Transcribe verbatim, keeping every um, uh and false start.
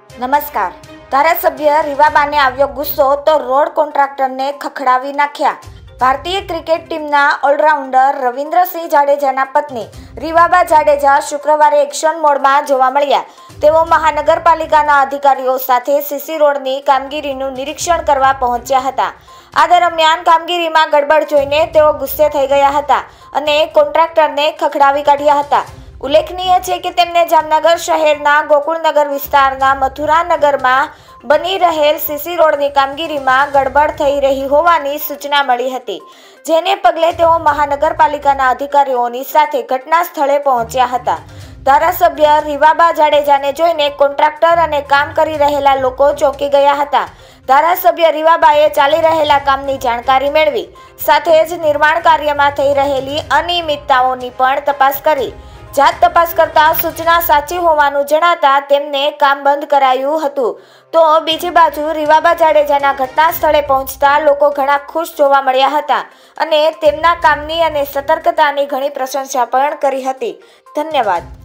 નમસ્કાર. ધારાસભ્ય રીવાબાને આવ્યો ગુસ્સો તો રોડ કોન્ટ્રાક્ટરને ખખડાવી નાખ્યા. ભારતીય ક્રિકેટ ટીમના ઓલરાઉન્ડર રવિન્દ્રસિંહ જાડેજાના પત્ની રીવાબા જાડેજા શુક્રવારે એક્શન મોડમાં જોવા મળ્યા. તેઓ મહાનગરપાલિકાના અધિકારીઓ સાથે સીસી રોડની કામગીરીનું નિરીક્ષણ કરવા પહોંચ્યા હતા. આ દરમિયાન કામગીરીમાં ગડબડ જોઈને તેઓ ગુસ્સે થઈ ગયા હતા અને કોન્ટ્રાક્ટરને ખખડાવી કાઢ્યા હતા. ઉલ્લેખનીય છે કે તેમને જામનગર શહેરના ગોકુળનગર વિસ્તારના મથુરાનગરમાં બની રહેલ સીસી રોડની કામગીરીમાં ગડબડ થઈ રહી હોવાની સૂચના મળી હતી, જેને પગલે તેઓ મહાનગરપાલિકાના અધિકારીઓની સાથે ઘટના સ્થળે પહોંચ્યા હતા. ધારાસભ્ય રીવાબા જાડેજાને જોઈને કોન્ટ્રાક્ટર અને કામ કરી રહેલા લોકો ચોંકી ગયા હતા. ધારાસભ્ય રીવાબાએ ચાલી રહેલા કામની જાણકારી મેળવી, સાથે જ નિર્માણ કાર્યમાં થઈ રહેલી અનિયમિતતાઓની પણ તપાસ કરી. જાત તપાસ કરતા સૂચના સાચી હોવાનું જણાતા તેમને કામ બંધ કરાયું હતું. તો બીજી બાજુ રીવાબા જાડેજાના ઘટના સ્થળે પહોંચતા લોકો ઘણા ખુશ જોવા મળ્યા હતા અને તેમના કામની અને સતર્કતાની ઘણી પ્રશંસા પણ કરી હતી. ધન્યવાદ.